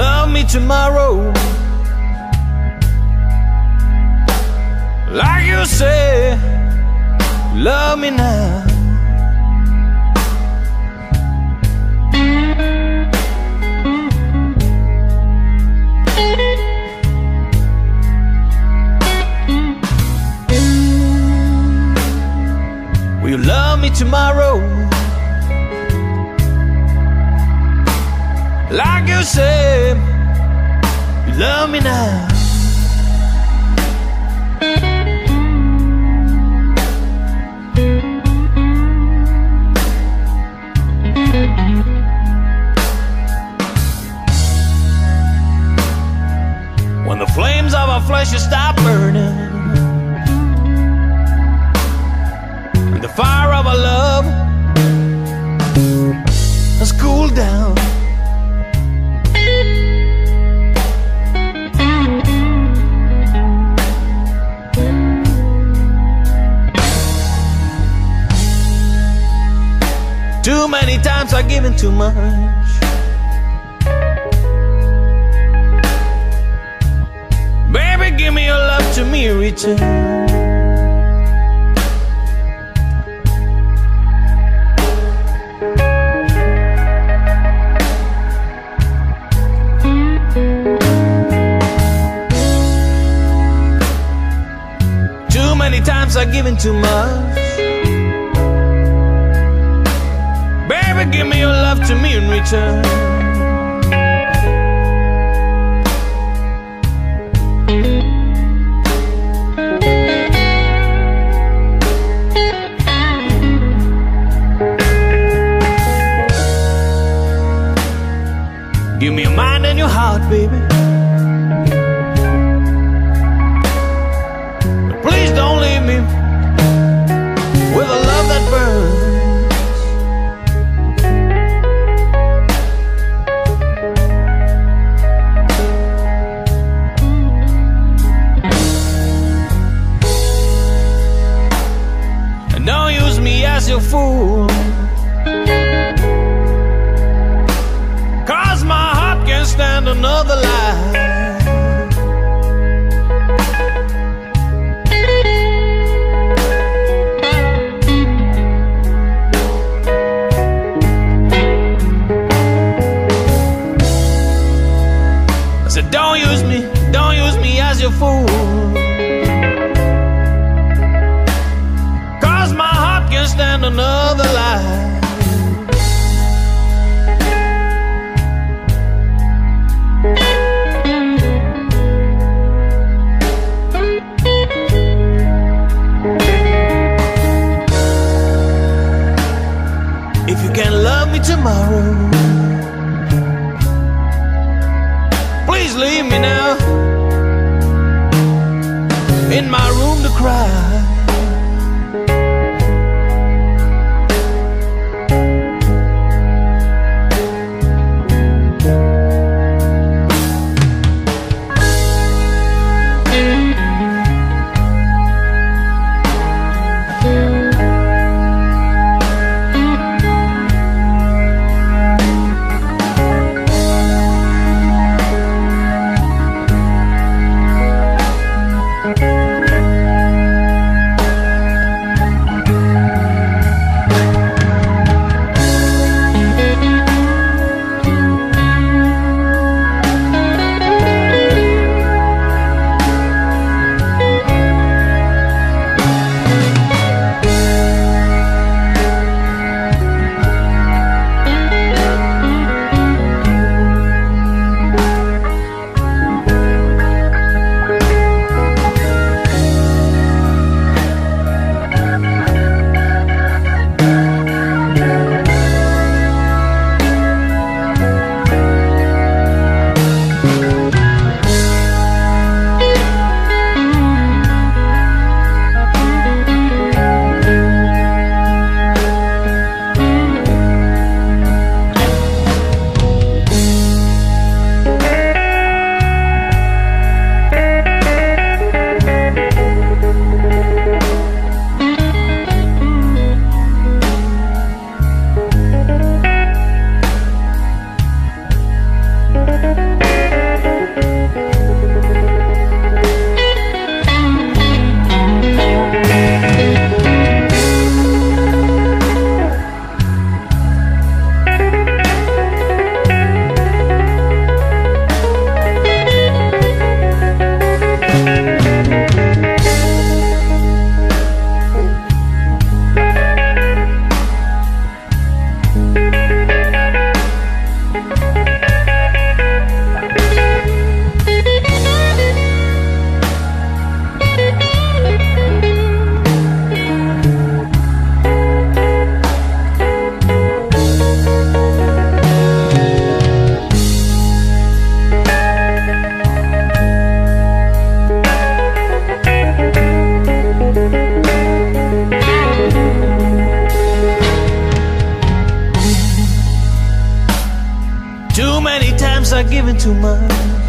love me tomorrow, like you say, love me now. Will you love me tomorrow, like you said, you love me now? When the flames of our flesh stop burning, and the fire of our love has cooled down, too many times I've given too much. Baby, give me your love to me in return. Too many times I've given too much. Baby, give me your love to me in return. Give me your mind and your heart, baby, but please don't leave me with a love that burns. And don't use me as your fool, 'cause my heart can't stand another lie. I said don't use me as your fool, 'cause my heart can't stand another lie. If you can't love me tomorrow, please leave me now in my room to cry. giving too much.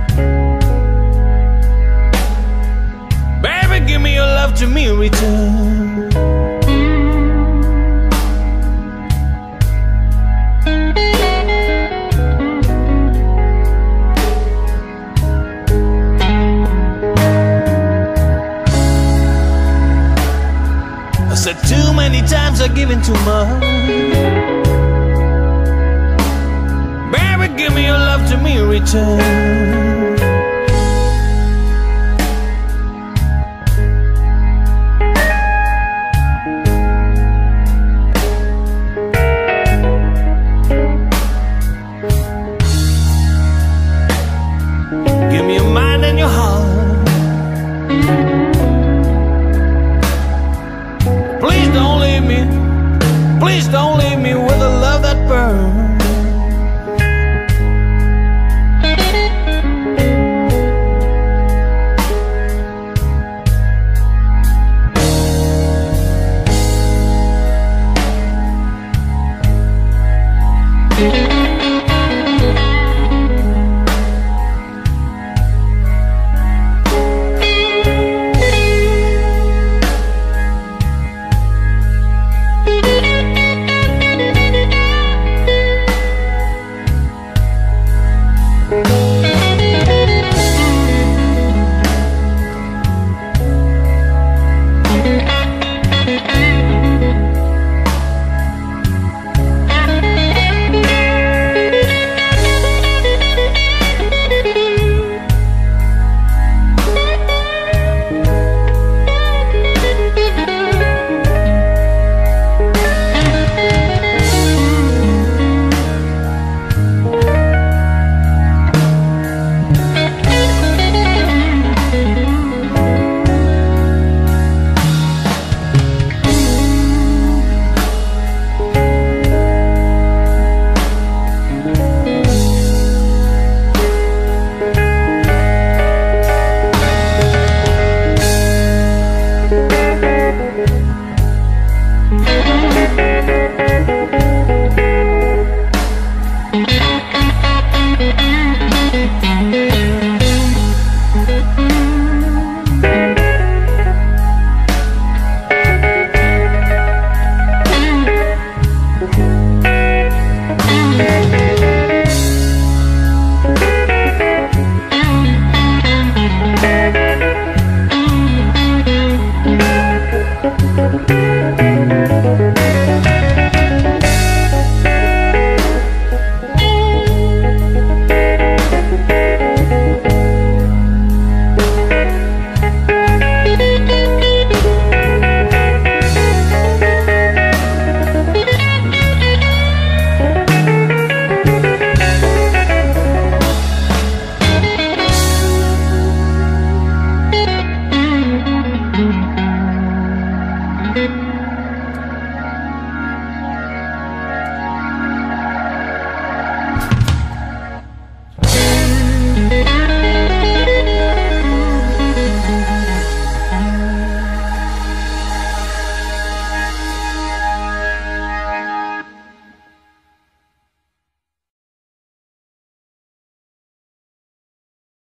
Baby, give me your love to me in return. I said too many times I've given too much. Baby, give me your love to me in return.